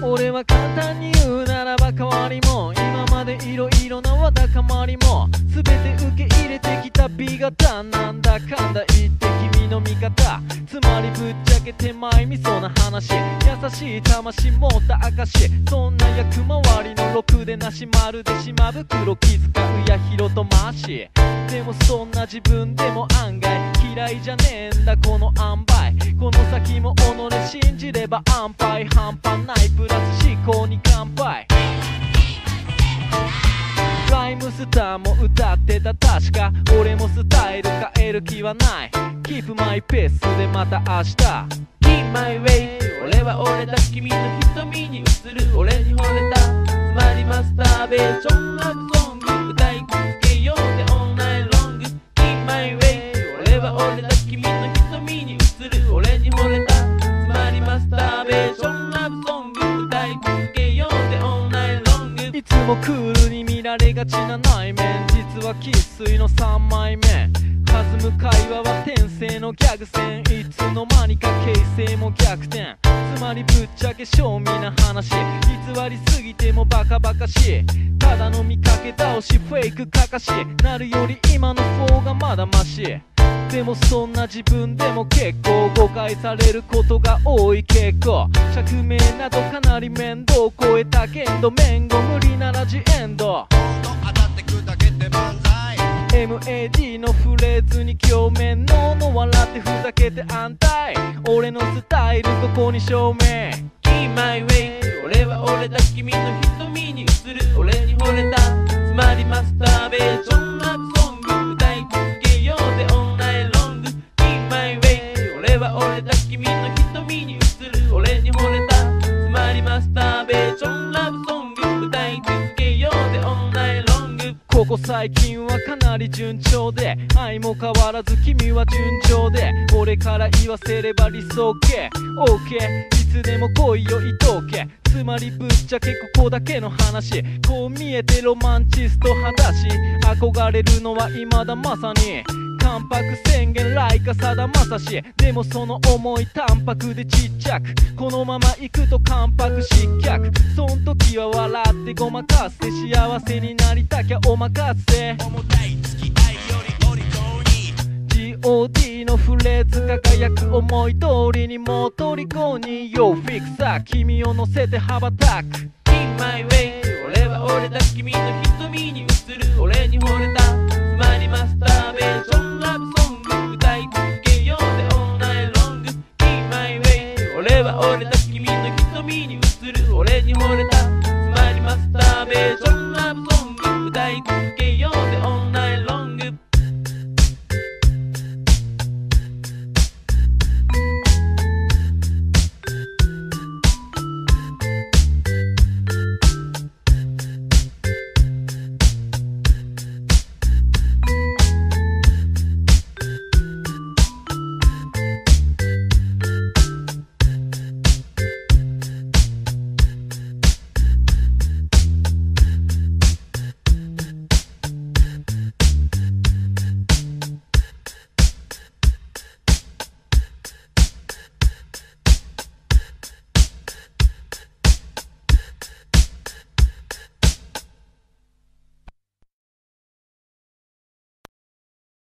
俺は簡単に言うならば変わりも今までいろいろなわだかまりも全て受け入れてきた B 型なんだかんだ言って君の味方つまりぶっちゃけ手前味噌な話優しい魂持った証そんな役回りのろくでなしまるで島袋気遣うやひろとましでもそんな自分でも案外嫌いじゃねえんだこの塩梅この先も己信じれば安牌半端ないプラス思考に乾杯ライムスターも歌ってた確か俺もスタイル変える気はない Keep my pace でまた明日 Keep my way 俺は俺だ君の瞳に映る俺に惚れたつまりマスターベーションラブソング歌い続けようぜ all night long Keep my way 俺は俺だ君の瞳に映る俺に惚れたつまりマスターベーションラブソング歌い続けようぜ all night long いつもクールに見られがちな内面実は生粋の3枚目弾む会話は天性のギャグ戦いつの間にか形勢も逆転つまりぶっちゃけ正味な話偽りすぎてもバカバカしいただの見かけ倒しフェイクかかしなるより今の方がまだマシでもそんな自分でも結構誤解されることが多い結構釈明などかなり面倒超えたけど面後無理ならジエンド当たってくだけって万歳 MAD のフレーズに鏡面の笑ってふざけて安泰俺のスタイルここに証明 Keep my way 俺は俺だ君の瞳に映る俺に惚れたつまりマスターベーションラブソング歌い続けようぜ all night long Keep my way 俺は俺だ君の瞳に映る俺に惚れたつまりマスターベーションラブソング歌い続けようぜ all night long ここ最近はかなり順調で愛も変わらず君は順調で俺から言わせれば理想系 OK いつでも来いよ伊藤家つまりぶっちゃけここだけの話こう見えてロマンチスト派だし憧れるのは未だまさに関白宣言ライカさだまさしでもその思い淡白でちっちゃくこのまま行くと関白失脚そん時は笑ってごまかせ幸せになりたきゃお任せ重たい付き合いよりお利口に GOD のフレーズ輝く思い通りにもう虜に Yo フィクサー君を乗せて羽ばたく Keep my way 俺は俺だ君の瞳に映る俺に惚れたつまりマスターベーションラブソング歌い続けようぜ all night long Keep my way 俺は俺だ君の瞳に映る俺に惚れたつまりマスターベーションラブソング